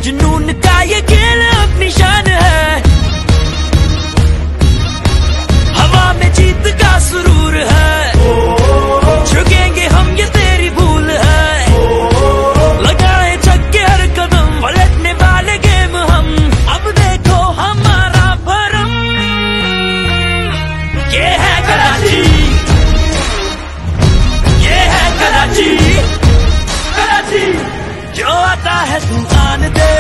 जुनून का ये खेल अपनी शान है, हवा में जीत का सुरूर है, झुकेंगे हम ये तेरी भूल है, लगाए छक्के हर कदम, पलटने वाले गेम हम, अब देखो हमारा भरम, ये है कराची, ये है कराची, कराची। जो आता है तू आन दे,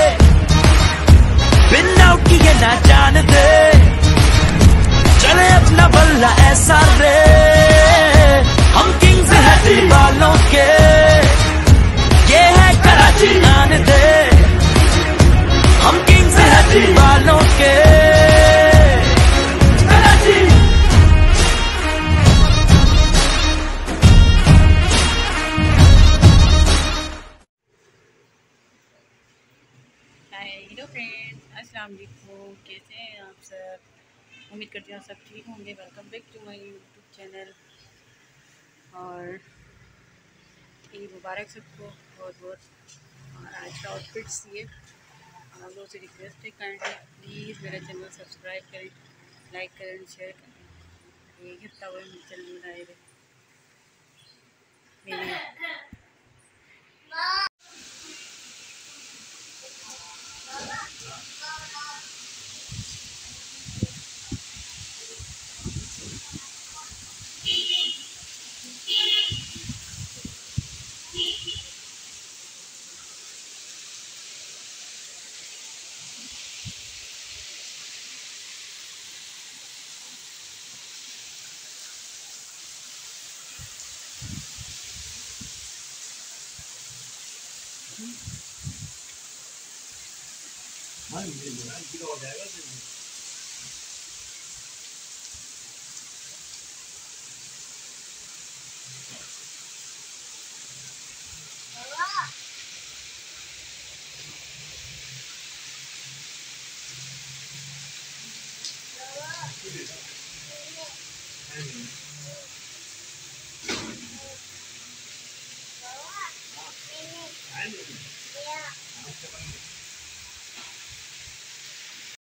बिन आउट किए ना जान दे, चले अपना बल्ला ऐसा रे, हम किंग्स हैं दीवालों के, ये है कराची आन दे, हम किंग्स हैं दीवालों के, कराची। हेलो फ्रेंड्स, अस्सलाम वालेकुम। कैसे हैं आप सब? उम्मीद करती हूँ सब ठीक होंगे। Welcome back to my YouTube channel और ईद मुबारक सबको बहुत बहुत। और आज का आउटफिट्स ये, आप लोगों से रिक्वेस्ट है काइंडली प्लीज़ मेरा चैनल सब्सक्राइब करें, लाइक करें, शेयर करें। ये हफ्ता वो चल रहा है हो जाएगा। I